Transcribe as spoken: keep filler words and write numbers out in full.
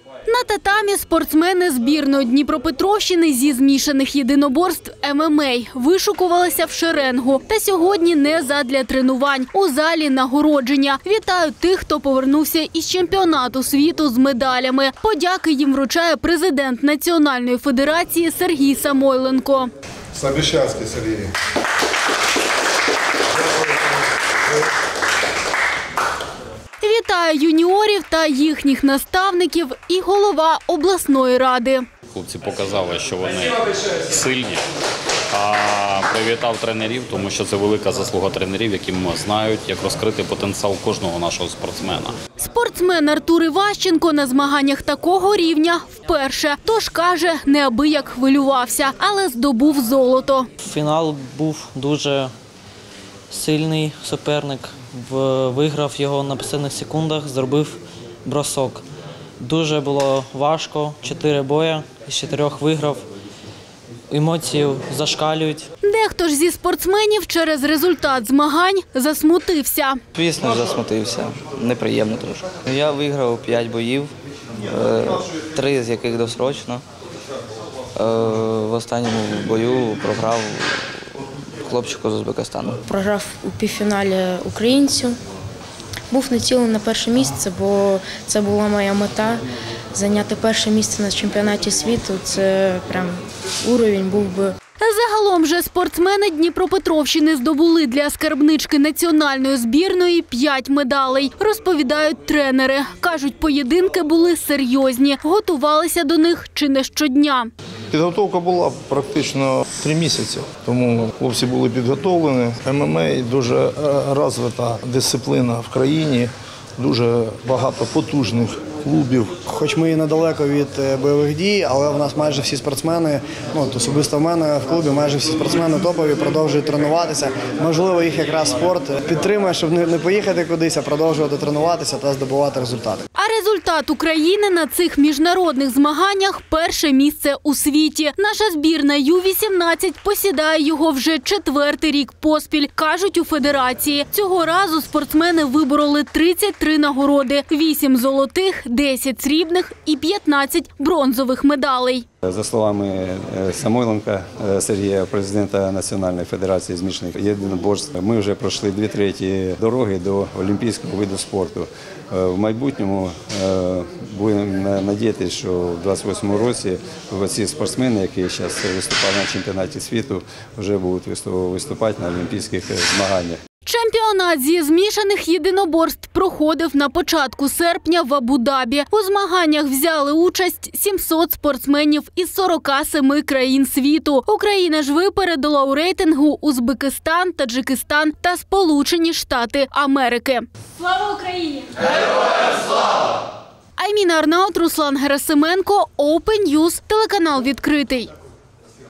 На татамі спортсмени збірної Дніпропетровщини зі змішаних єдиноборств ем ем а вишукувалися в шеренгу. Та сьогодні не задля тренувань. У залі нагородження. Вітають тих, хто повернувся із чемпіонату світу з медалями. Подяки їм вручає президент Національної федерації Сергій Самойленко. Собіщанський Сергій. Вітає юніорів та їхніх наставників і голова обласної ради. Хлопці показали, що вони сильні, а привітав тренерів, тому що це велика заслуга тренерів, які знають, як розкрити потенціал кожного нашого спортсмена. Спортсмен Артур Іващенко на змаганнях такого рівня вперше. Тож, каже, неабияк хвилювався, але здобув золото. Фінал був дуже сильний суперник. Виграв його на останніх секундах, зробив бросок. Дуже було важко, чотири бої, з чотирьох виграв. Емоції зашкалюють. Дехто ж зі спортсменів через результат змагань засмутився. Звісно, засмутився. Неприємно трошки. Я виграв п'ять боїв, три з яких досрочно. В останньому бою програв хлопчику з Узбекистану. Програв у півфіналі українцю. Був націлений на перше місце, бо це була моя мета – зайняти перше місце на чемпіонаті світу. Це прям уровень був би. Загалом же спортсмени Дніпропетровщини здобули для скарбнички національної збірної п'ять медалей. Розповідають тренери. Кажуть, поєдинки були серйозні. Готувалися до них чи не щодня. Підготовка була практично три місяці, тому хлопці були підготовлені. ем ем а – дуже розвита дисципліна в країні, дуже багато потужних клубів. Хоч ми і недалеко від бойових дій, але в нас майже всі спортсмени, ну, особисто в мене в клубі, майже всі спортсмени топові, продовжують тренуватися. Можливо, їх якраз спорт підтримує, щоб не поїхати кудись, а продовжувати тренуватися та здобувати результати. А результат України на цих міжнародних змаганнях – перше місце у світі. Наша збірна ю вісімнадцять посідає його вже четвертий рік поспіль, кажуть у федерації. Цього разу спортсмени вибороли тридцять три нагороди – вісім золотих, десять срібних і п'ятнадцять бронзових медалей. За словами Самойленка Сергія, президента Національної федерації змішаних єдиноборств, ми вже пройшли дві треті дороги до олімпійського виду спорту. В майбутньому будемо сподіватися, що в двадцять восьмому році ці спортсмени, які зараз виступають на чемпіонаті світу, вже будуть виступати на олімпійських змаганнях. Чемпіонат зі змішаних єдиноборств проходив на початку серпня в Абу-Дабі. У змаганнях взяли участь сімсот спортсменів із сорока семи країн світу. Україна ж випередила у рейтингу Узбекистан, Таджикистан та Сполучені Штати Америки. Слава Україні! Героям слава! Айміна Арнаут, Руслан Герасименко, Open News, телеканал «Відкритий».